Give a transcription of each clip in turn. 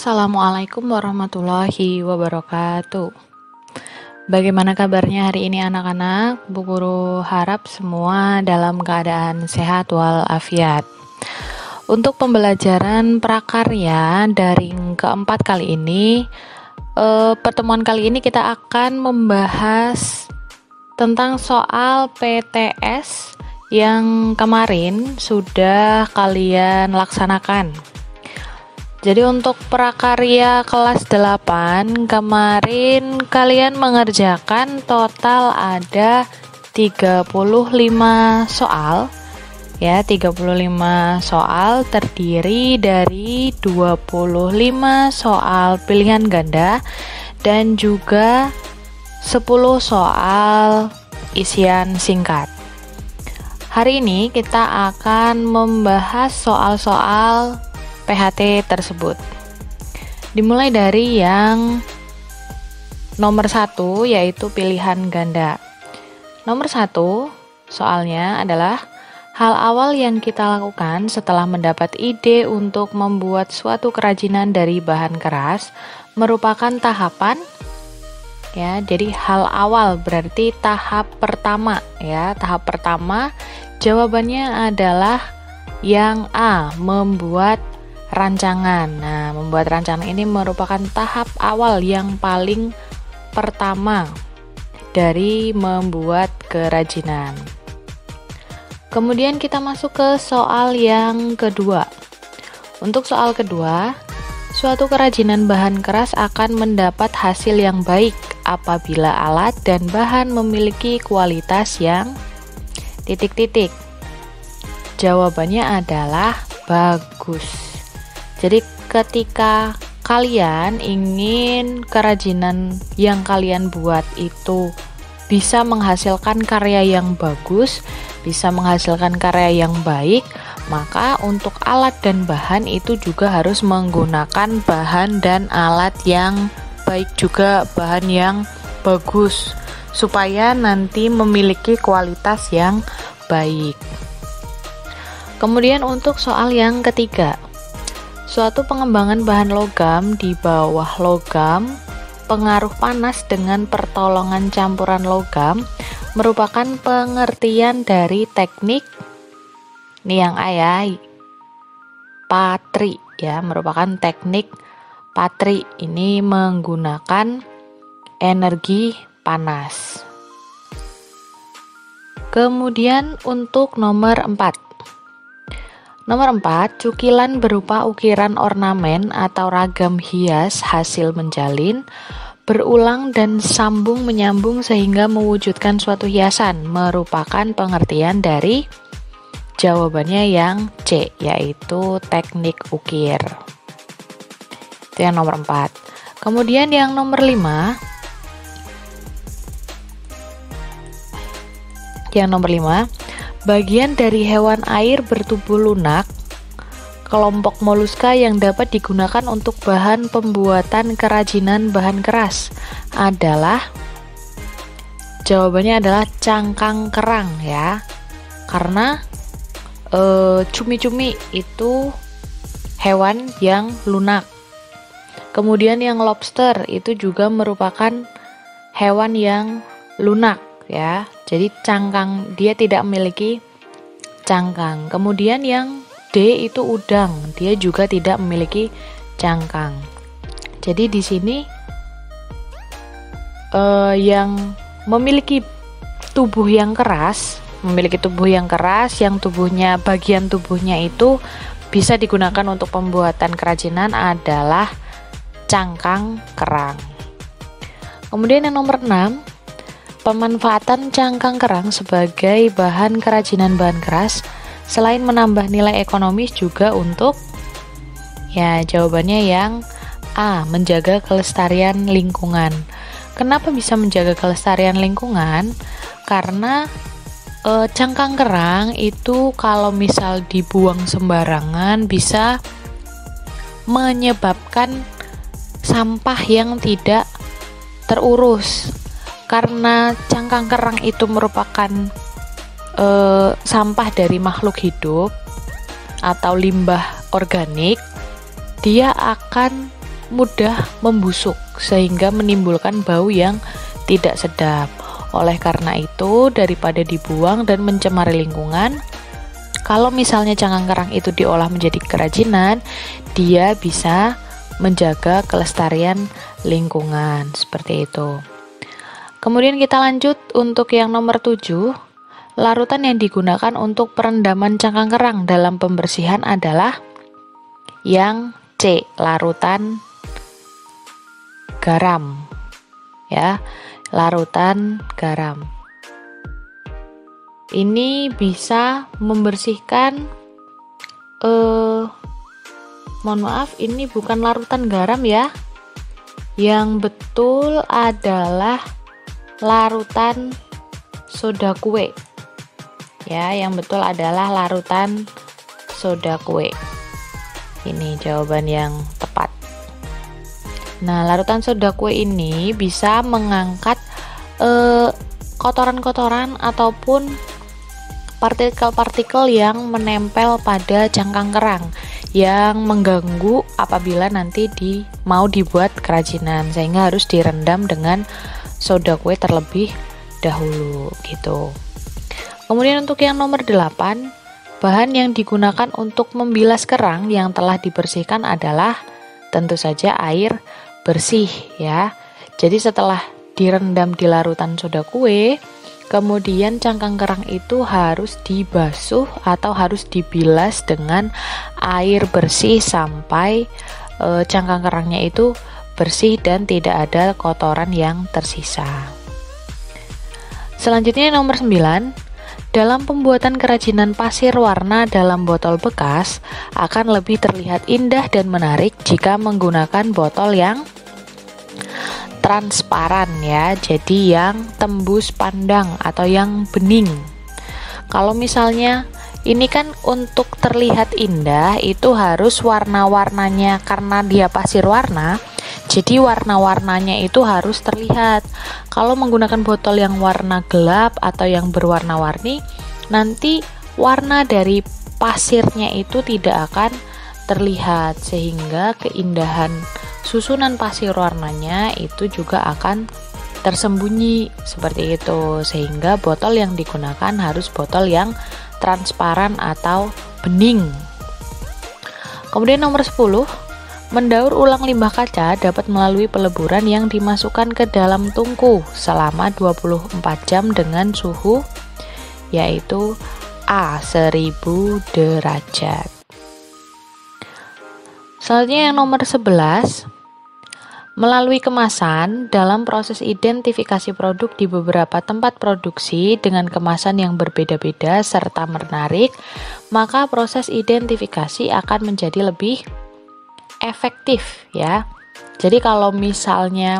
Assalamualaikum warahmatullahi wabarakatuh. Bagaimana kabarnya hari ini anak-anak? Bu Guru harap semua dalam keadaan sehat walafiat. Untuk pembelajaran prakarya daring keempat kali ini, pertemuan kali ini kita akan membahas tentang soal PTS yang kemarin sudah kalian laksanakan. Jadi untuk prakarya kelas 8 kemarin kalian mengerjakan total ada 35 soal. Ya, 35 soal terdiri dari 25 soal pilihan ganda dan juga 10 soal isian singkat. Hari ini kita akan membahas soal-soal PHT tersebut. Dimulai dari yang nomor 1, yaitu pilihan ganda. Nomor 1 soalnya adalah hal awal yang kita lakukan setelah mendapat ide untuk membuat suatu kerajinan dari bahan keras merupakan tahapan. Ya, jadi hal awal berarti tahap pertama. Ya, tahap pertama jawabannya adalah yang A, membuat rancangan. Nah, membuat rancangan ini merupakan tahap awal yang paling pertama dari membuat kerajinan. Kemudian kita masuk ke soal yang kedua. Untuk soal kedua, suatu kerajinan bahan keras akan mendapat hasil yang baik apabila alat dan bahan memiliki kualitas yang titik-titik. Jawabannya adalah bagus. Jadi ketika kalian ingin kerajinan yang kalian buat itu bisa menghasilkan karya yang bagus, bisa menghasilkan karya yang baik, maka untuk alat dan bahan itu juga harus menggunakan bahan dan alat yang baik juga, bahan yang bagus, supaya nanti memiliki kualitas yang baik. Kemudian untuk soal yang ketiga, suatu pengembangan bahan logam di bawah logam, pengaruh panas dengan pertolongan campuran logam merupakan pengertian dari teknik, ini yang A ya, patri ya, merupakan teknik patri. Ini menggunakan energi panas. Kemudian untuk nomor 4. Nomor 4, cukilan berupa ukiran ornamen atau ragam hias hasil menjalin, berulang dan sambung menyambung sehingga mewujudkan suatu hiasan, merupakan pengertian dari jawabannya yang C, yaitu teknik ukir. Itu yang nomor 4. Kemudian yang nomor 5. Yang nomor 5, bagian dari hewan air bertubuh lunak, kelompok moluska yang dapat digunakan untuk bahan pembuatan kerajinan bahan keras adalah, jawabannya adalah cangkang kerang ya, karena cumi-cumi itu hewan yang lunak. Kemudian yang lobster itu juga merupakan hewan yang lunak ya, jadi cangkang, dia tidak memiliki cangkang. Kemudian yang D itu udang, dia juga tidak memiliki cangkang. Jadi di sini yang memiliki tubuh yang keras, yang tubuhnya, bagian tubuhnya itu bisa digunakan untuk pembuatan kerajinan adalah cangkang kerang. Kemudian yang nomor 6, pemanfaatan cangkang kerang sebagai bahan kerajinan bahan keras selain menambah nilai ekonomis juga untuk, ya jawabannya yang A, menjaga kelestarian lingkungan. Kenapa bisa menjaga kelestarian lingkungan? Karena cangkang kerang itu kalau misal dibuang sembarangan bisa menyebabkan sampah yang tidak terurus. Karena cangkang kerang itu merupakan sampah dari makhluk hidup atau limbah organik, dia akan mudah membusuk sehingga menimbulkan bau yang tidak sedap. Oleh karena itu, daripada dibuang dan mencemari lingkungan, kalau misalnya cangkang kerang itu diolah menjadi kerajinan, dia bisa menjaga kelestarian lingkungan, seperti itu. Kemudian kita lanjut untuk yang nomor 7. Larutan yang digunakan untuk perendaman cangkang kerang dalam pembersihan adalah yang C, larutan garam. Ya, larutan garam. Ini bisa membersihkan mohon maaf, ini bukan larutan garam ya. Yang betul adalah larutan soda kue. Ya, yang betul adalah larutan soda kue. Ini jawaban yang tepat. Nah, larutan soda kue ini bisa mengangkat kotoran-kotoran ataupun partikel-partikel yang menempel pada cangkang kerang yang mengganggu apabila nanti mau dibuat kerajinan, sehingga harus direndam dengan soda kue terlebih dahulu gitu. Kemudian untuk yang nomor 8, bahan yang digunakan untuk membilas kerang yang telah dibersihkan adalah tentu saja air bersih ya. Jadi setelah direndam di larutan soda kue, kemudian cangkang kerang itu harus dibasuh atau harus dibilas dengan air bersih sampai cangkang kerangnya itu bersih dan tidak ada kotoran yang tersisa. Selanjutnya nomor 9, dalam pembuatan kerajinan pasir warna dalam botol bekas akan lebih terlihat indah dan menarik jika menggunakan botol yang transparan ya, jadi yang tembus pandang atau yang bening. Kalau misalnya ini kan untuk terlihat indah itu harus warna-warnanya, karena dia pasir warna, jadi warna-warnanya itu harus terlihat. Kalau menggunakan botol yang warna gelap atau yang berwarna-warni, nanti warna dari pasirnya itu tidak akan terlihat, sehingga keindahan susunan pasir warnanya itu juga akan tersembunyi seperti itu, sehingga botol yang digunakan harus botol yang transparan atau bening. Kemudian nomor 10, mendaur ulang limbah kaca dapat melalui peleburan yang dimasukkan ke dalam tungku selama 24 jam dengan suhu yaitu A 1000 derajat. Selanjutnya yang nomor 11, melalui kemasan dalam proses identifikasi produk di beberapa tempat produksi dengan kemasan yang berbeda-beda serta menarik, maka proses identifikasi akan menjadi lebih efektif ya. Jadi kalau misalnya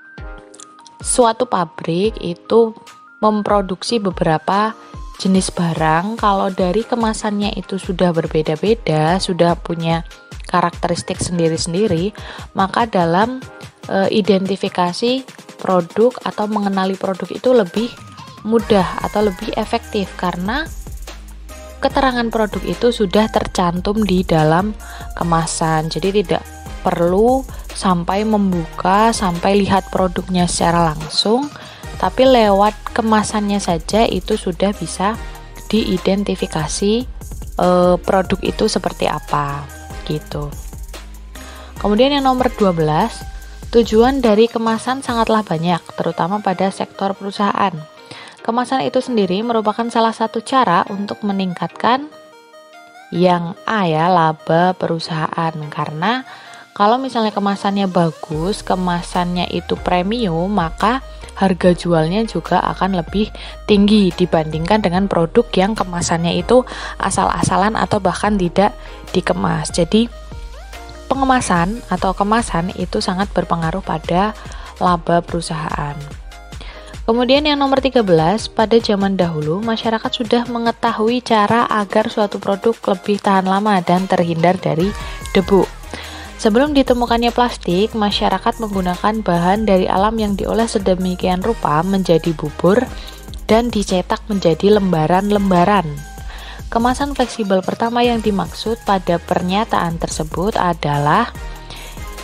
suatu pabrik itu memproduksi beberapa jenis barang, kalau dari kemasannya itu sudah berbeda-beda, sudah punya karakteristik sendiri-sendiri, maka dalam identifikasi produk atau mengenali produk itu lebih mudah atau lebih efektif karena keterangan produk itu sudah tercantum di dalam kemasan. Jadi tidak perlu sampai membuka, sampai lihat produknya secara langsung, tapi lewat kemasannya saja itu sudah bisa diidentifikasi produk itu seperti apa gitu. Kemudian yang nomor 12, tujuan dari kemasan sangatlah banyak, terutama pada sektor perusahaan. Kemasan itu sendiri merupakan salah satu cara untuk meningkatkan yang A ya, laba perusahaan. Karena kalau misalnya kemasannya bagus, kemasannya itu premium, maka harga jualnya juga akan lebih tinggi dibandingkan dengan produk yang kemasannya itu asal-asalan atau bahkan tidak dikemas. Jadi pengemasan atau kemasan itu sangat berpengaruh pada laba perusahaan. Kemudian yang nomor 13, pada zaman dahulu masyarakat sudah mengetahui cara agar suatu produk lebih tahan lama dan terhindar dari debu. Sebelum ditemukannya plastik, masyarakat menggunakan bahan dari alam yang diolah sedemikian rupa menjadi bubur dan dicetak menjadi lembaran-lembaran. Kemasan fleksibel pertama yang dimaksud pada pernyataan tersebut adalah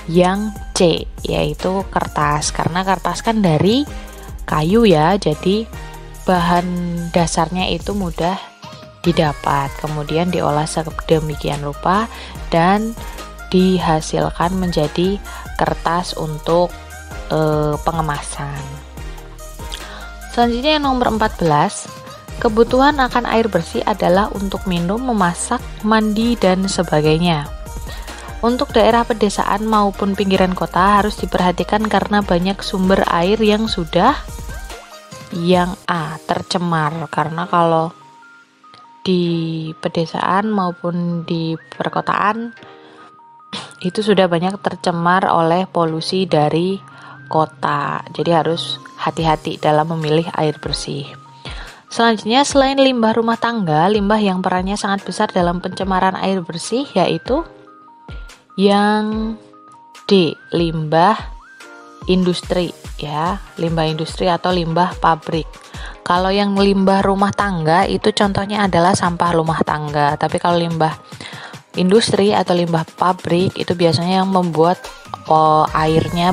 yang C, yaitu kertas. Karena kertas kan dari kayu ya, jadi bahan dasarnya itu mudah didapat, kemudian diolah sedemikian rupa dan dihasilkan menjadi kertas untuk pengemasan. Selanjutnya yang nomor 14, kebutuhan akan air bersih adalah untuk minum, memasak, mandi, dan sebagainya. Untuk daerah pedesaan maupun pinggiran kota harus diperhatikan karena banyak sumber air yang sudah tercemar. Karena kalau di pedesaan maupun di perkotaan itu sudah banyak tercemar oleh polusi dari kota. Jadi harus hati-hati dalam memilih air bersih. Selanjutnya, selain limbah rumah tangga, limbah yang perannya sangat besar dalam pencemaran air bersih yaitu yang D, limbah industri ya, limbah industri atau limbah pabrik. Kalau yang limbah rumah tangga itu contohnya adalah sampah rumah tangga. Tapi kalau limbah industri atau limbah pabrik itu biasanya yang membuat airnya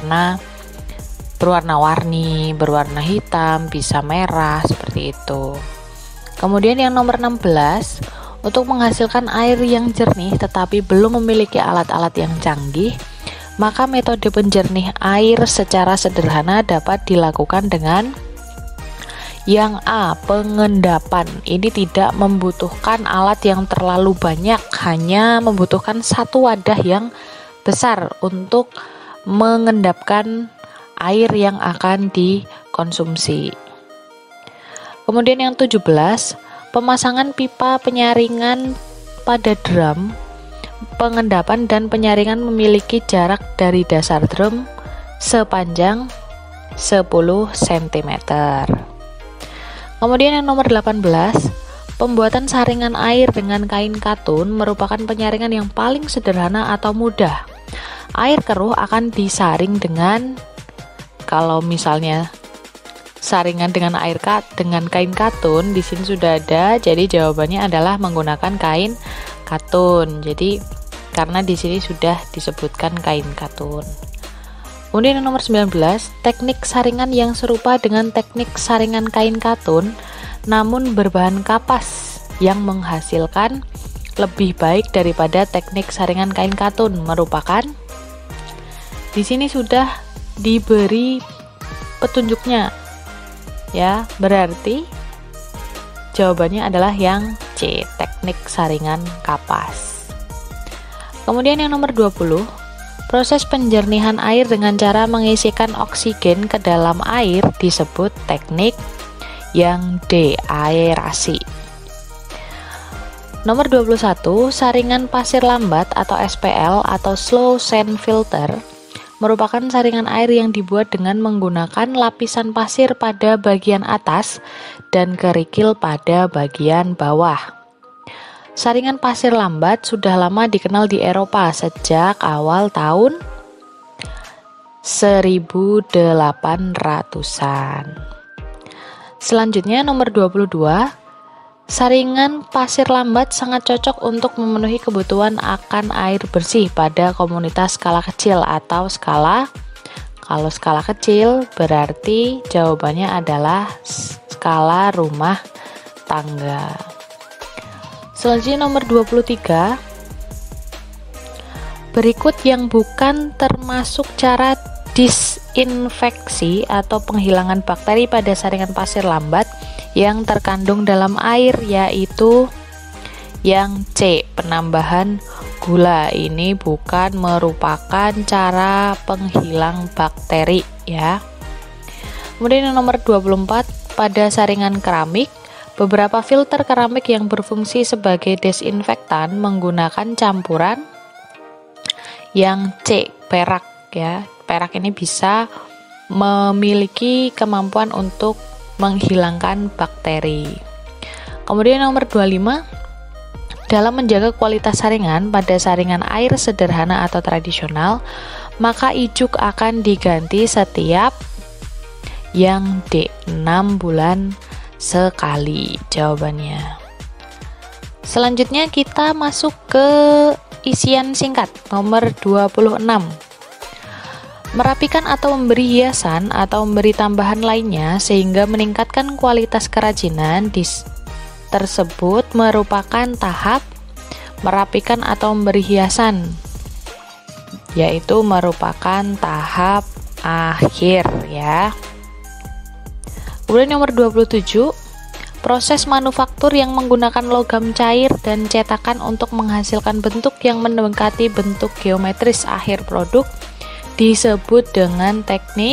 berwarna-warni, berwarna hitam, bisa merah seperti itu. Kemudian yang nomor 16, untuk menghasilkan air yang jernih tetapi belum memiliki alat-alat yang canggih, maka metode penjernih air secara sederhana dapat dilakukan dengan yang A, pengendapan. Ini tidak membutuhkan alat yang terlalu banyak, hanya membutuhkan satu wadah yang besar untuk mengendapkan air yang akan dikonsumsi. Kemudian yang 17, pemasangan pipa penyaringan pada drum. Pengendapan dan penyaringan memiliki jarak dari dasar drum sepanjang 10 cm. Kemudian yang nomor 18, pembuatan saringan air dengan kain katun merupakan penyaringan yang paling sederhana atau mudah. Air keruh akan disaring dengan, kalau misalnya saringan dengan kain katun, di sini sudah ada, jadi jawabannya adalah menggunakan kain katun. Jadi karena di sini sudah disebutkan kain katun. Kemudian yang nomor 19, teknik saringan yang serupa dengan teknik saringan kain katun namun berbahan kapas yang menghasilkan lebih baik daripada teknik saringan kain katun merupakan, di sini sudah diberi petunjuknya ya, berarti jawabannya adalah yang C, teknik saringan kapas. Kemudian yang nomor 20, proses penjernihan air dengan cara mengisikan oksigen ke dalam air disebut teknik yang D, aerasi. Nomor 21, saringan pasir lambat atau SPL atau slow sand filter merupakan saringan air yang dibuat dengan menggunakan lapisan pasir pada bagian atas dan kerikil pada bagian bawah. Saringan pasir lambat sudah lama dikenal di Eropa sejak awal tahun 1800-an. Selanjutnya nomor 22, saringan pasir lambat sangat cocok untuk memenuhi kebutuhan akan air bersih pada komunitas skala kecil atau kalau skala kecil berarti jawabannya adalah skala rumah tangga. Selanjutnya nomor 23, berikut yang bukan termasuk cara disinfeksi atau penghilangan bakteri pada saringan pasir lambat yang terkandung dalam air, yaitu yang C, penambahan gula. Ini bukan merupakan cara penghilang bakteri ya. Kemudian yang nomor 24, pada saringan keramik, beberapa filter keramik yang berfungsi sebagai desinfektan menggunakan campuran yang C, perak ya. Perak ini bisa memiliki kemampuan untuk menghilangkan bakteri. Kemudian nomor 25, dalam menjaga kualitas saringan pada saringan air sederhana atau tradisional, maka ijuk akan diganti setiap yang D, 6 bulan sekali jawabannya. Selanjutnya kita masuk ke isian singkat nomor 26. Merapikan atau memberi hiasan atau memberi tambahan lainnya sehingga meningkatkan kualitas kerajinan tersebut merupakan tahap merapikan atau memberi hiasan, yaitu merupakan tahap akhir ya. Kemudian nomor 27, proses manufaktur yang menggunakan logam cair dan cetakan untuk menghasilkan bentuk yang mendekati bentuk geometris akhir produk disebut dengan teknik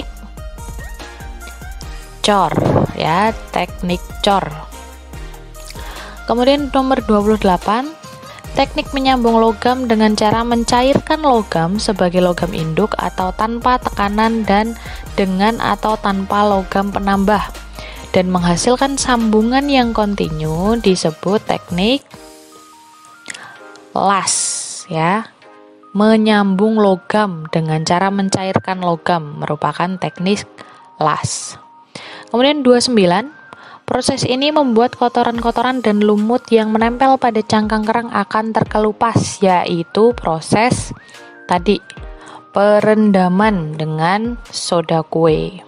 cor ya, teknik cor. Kemudian nomor 28, teknik menyambung logam dengan cara mencairkan logam sebagai logam induk atau tanpa tekanan dan dengan atau tanpa logam penambah dan menghasilkan sambungan yang kontinu disebut teknik las ya. Menyambung logam dengan cara mencairkan logam merupakan teknik las. Kemudian 29, proses ini membuat kotoran-kotoran dan lumut yang menempel pada cangkang kerang akan terkelupas, yaitu proses tadi perendaman dengan soda kue.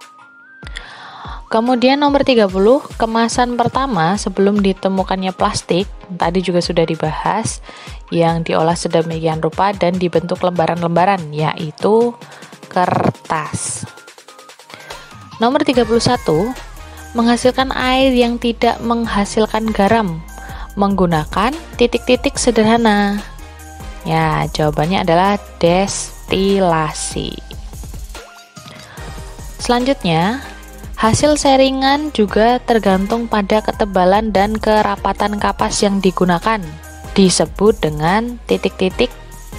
Kemudian nomor 30, kemasan pertama sebelum ditemukannya plastik, tadi juga sudah dibahas, yang diolah sedemikian rupa dan dibentuk lembaran-lembaran, yaitu kertas. Nomor 31, menghasilkan air yang tidak menghasilkan garam menggunakan titik-titik sederhana. Ya, jawabannya adalah destilasi. Selanjutnya, hasil saringan juga tergantung pada ketebalan dan kerapatan kapas yang digunakan, disebut dengan titik-titik.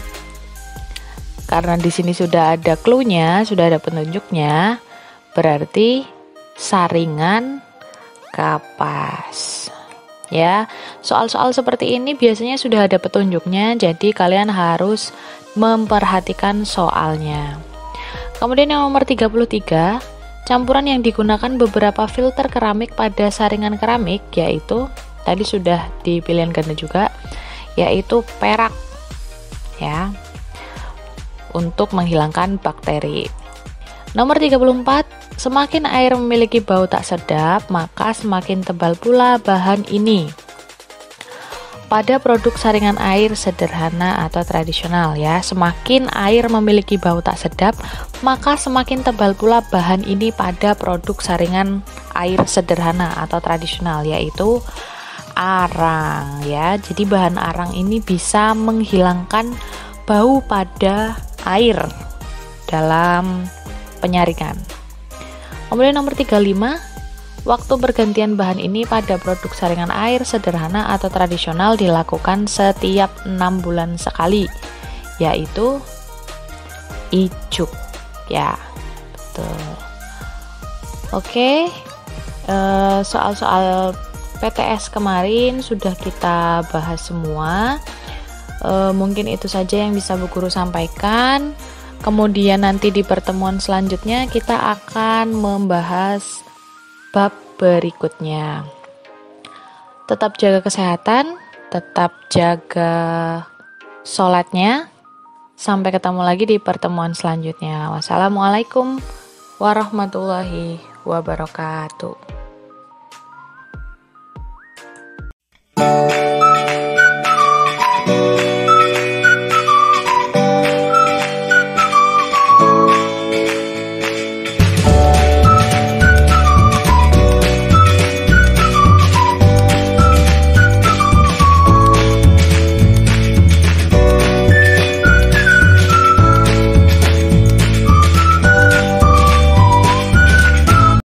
Karena di sini sudah ada clue-nya, sudah ada petunjuknya, berarti saringan kapas. Ya, soal-soal seperti ini biasanya sudah ada petunjuknya, jadi kalian harus memperhatikan soalnya. Kemudian yang nomor 33, campuran yang digunakan beberapa filter keramik pada saringan keramik, yaitu tadi sudah di pilihan ganda juga, yaitu perak ya, untuk menghilangkan bakteri. Nomor 34, semakin air memiliki bau tak sedap, maka semakin tebal pula bahan ini. Pada produk saringan air sederhana atau tradisional ya, semakin air memiliki bau tak sedap, maka semakin tebal pula bahan ini pada produk saringan air sederhana atau tradisional, yaitu arang ya. Jadi bahan arang ini bisa menghilangkan bau pada air dalam penyaringan. Kemudian nomor 35, waktu pergantian bahan ini pada produk saringan air sederhana atau tradisional dilakukan setiap 6 bulan sekali, yaitu ijuk ya. Betul. Oke, soal-soal PTS kemarin sudah kita bahas semua. Mungkin itu saja yang bisa Bu Guru sampaikan. Kemudian nanti di pertemuan selanjutnya kita akan membahas bab berikutnya. Tetap jaga kesehatan, tetap jaga sholatnya. Sampai ketemu lagi di pertemuan selanjutnya. Wassalamualaikum warahmatullahi wabarakatuh.